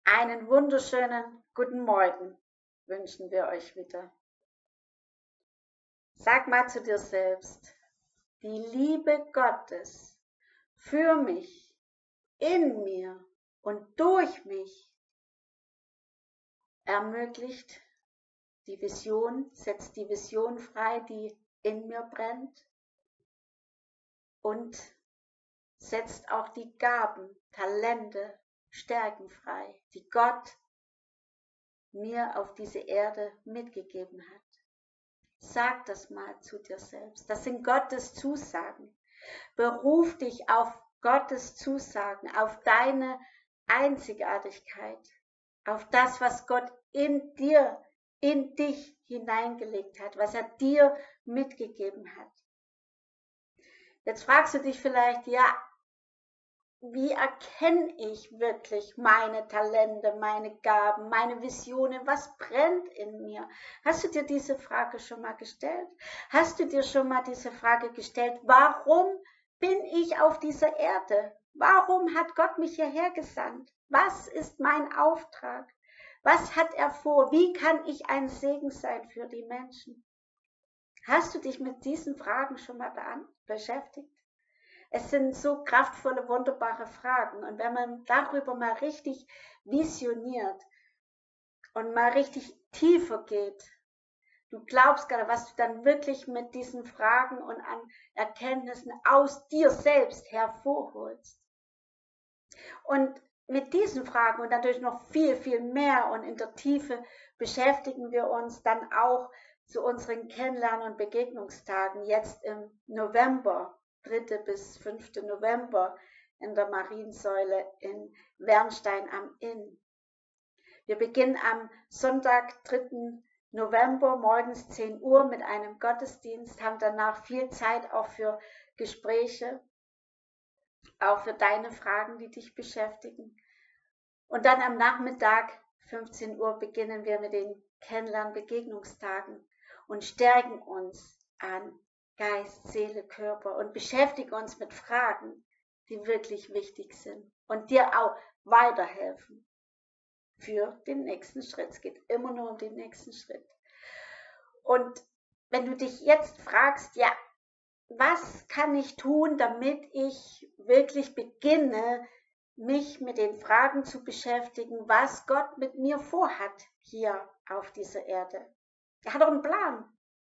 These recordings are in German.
Einen wunderschönen guten Morgen wünschen wir euch wieder. Sag mal zu dir selbst, die Liebe Gottes für mich, in mir und durch mich ermöglicht die Vision, setzt die Vision frei, die in mir brennt und setzt auch die Gaben, Talente, Stärken frei, die Gott mir auf diese Erde mitgegeben hat. Sag das mal zu dir selbst. Das sind Gottes Zusagen. Beruf dich auf Gottes Zusagen, auf deine Einzigartigkeit, auf das, was Gott in dir, in dich hineingelegt hat, was er dir mitgegeben hat. Jetzt fragst du dich vielleicht, ja, wie erkenne ich wirklich meine Talente, meine Gaben, meine Visionen? Was brennt in mir? Hast du dir diese Frage schon mal gestellt? Hast du dir schon mal diese Frage gestellt, warum bin ich auf dieser Erde? Warum hat Gott mich hierher gesandt? Was ist mein Auftrag? Was hat er vor? Wie kann ich ein Segen sein für die Menschen? Hast du dich mit diesen Fragen schon mal beschäftigt? Es sind so kraftvolle, wunderbare Fragen. Und wenn man darüber mal richtig visioniert und mal richtig tiefer geht, du glaubst gar nicht, was du dann wirklich mit diesen Fragen und an Erkenntnissen aus dir selbst hervorholst. Und mit diesen Fragen und natürlich noch viel, viel mehr und in der Tiefe beschäftigen wir uns dann auch zu unseren Kennenlernen- und Begegnungstagen jetzt im November. 3. bis 5. November in der Mariensäule in Wernstein am Inn. Wir beginnen am Sonntag, 3. November, morgens 10 Uhr mit einem Gottesdienst, haben danach viel Zeit auch für Gespräche, auch für deine Fragen, die dich beschäftigen. Und dann am Nachmittag, 15 Uhr, beginnen wir mit den Kennenlern-Begegnungstagen und stärken uns an Geist, Seele, Körper und beschäftigen uns mit Fragen, die wirklich wichtig sind und dir auch weiterhelfen für den nächsten Schritt. Es geht immer nur um den nächsten Schritt. Und wenn du dich jetzt fragst, ja, was kann ich tun, damit ich wirklich beginne, mich mit den Fragen zu beschäftigen, was Gott mit mir vorhat hier auf dieser Erde? Er hat doch einen Plan.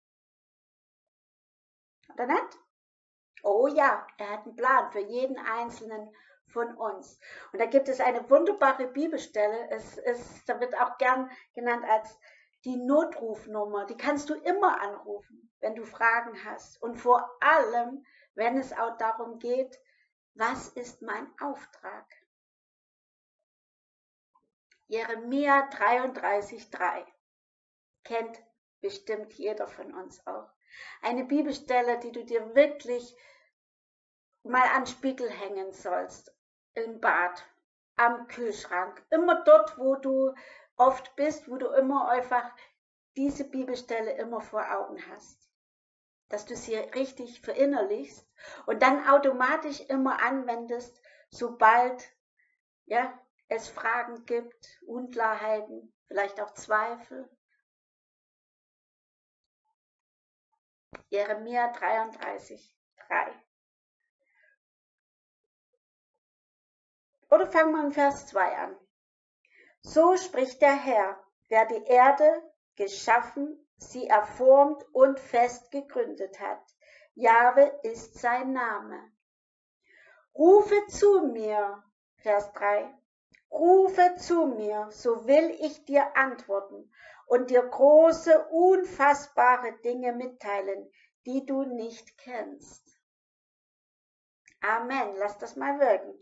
Oder nicht? Oh ja, er hat einen Plan für jeden Einzelnen von uns. Und da gibt es eine wunderbare Bibelstelle, da wird auch gern genannt als die Notrufnummer. Die kannst du immer anrufen, wenn du Fragen hast. Und vor allem, wenn es auch darum geht, was ist mein Auftrag? Jeremia 33,3 kennt bestimmt jeder von uns auch. Eine Bibelstelle, die du dir wirklich mal an den Spiegel hängen sollst, im Bad, am Kühlschrank, immer dort, wo du oft bist, wo du immer einfach diese Bibelstelle immer vor Augen hast, dass du sie richtig verinnerlichst und dann automatisch immer anwendest, sobald ja, es Fragen gibt, Unklarheiten, vielleicht auch Zweifel. Jeremia 33,3. Oder fangen wir in Vers 2 an. So spricht der Herr, der die Erde geschaffen, sie erformt und fest gegründet hat. Jahwe ist sein Name. Rufe zu mir, Vers 3. Rufe zu mir, so will ich dir antworten und dir große, unfassbare Dinge mitteilen, die du nicht kennst. Amen. Lass das mal wirken.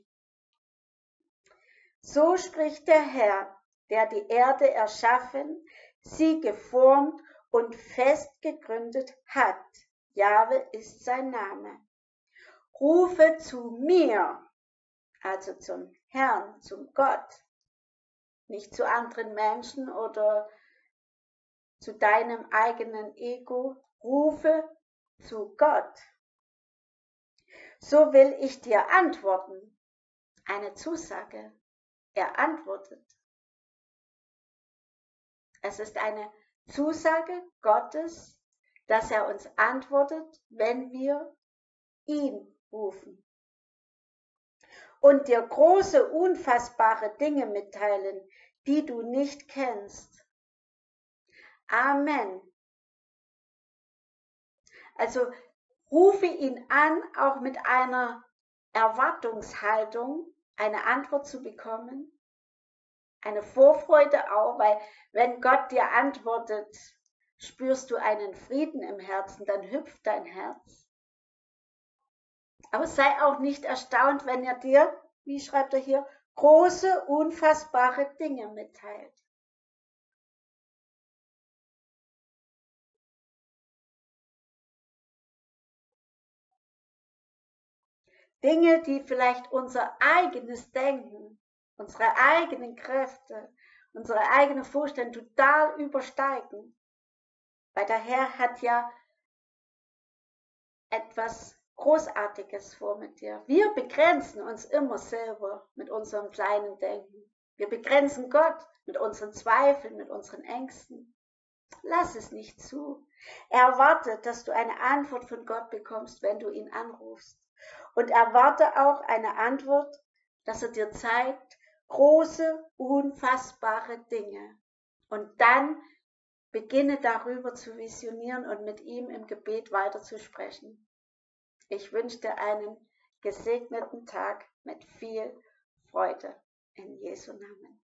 So spricht der Herr, der die Erde erschaffen, sie geformt und fest gegründet hat. Jahwe ist sein Name. Rufe zu mir, also zum Herrn, zum Gott, nicht zu anderen Menschen oder zu deinem eigenen Ego. Rufe zu Gott. So will ich dir antworten. Eine Zusage. Er antwortet. Es ist eine Zusage Gottes, dass er uns antwortet, wenn wir ihn rufen. Und dir große, unfassbare Dinge mitteilen, die du nicht kennst. Amen. Also rufe ihn an, auch mit einer Erwartungshaltung, eine Antwort zu bekommen. Eine Vorfreude auch, weil wenn Gott dir antwortet, spürst du einen Frieden im Herzen, dann hüpft dein Herz. Aber sei auch nicht erstaunt, wenn er dir, wie schreibt er hier, große, unfassbare Dinge mitteilt. Dinge, die vielleicht unser eigenes Denken, unsere eigenen Kräfte, unsere eigene Vorstellung total übersteigen. Weil der Herr hat ja etwas Großartiges vor mit dir. Wir begrenzen uns immer selber mit unserem kleinen Denken. Wir begrenzen Gott mit unseren Zweifeln, mit unseren Ängsten. Lass es nicht zu. Er erwartet, dass du eine Antwort von Gott bekommst, wenn du ihn anrufst. Und erwarte auch eine Antwort, dass er dir zeigt, große, unfassbare Dinge. Und dann beginne darüber zu visionieren und mit ihm im Gebet weiterzusprechen. Ich wünsche dir einen gesegneten Tag mit viel Freude in Jesu Namen.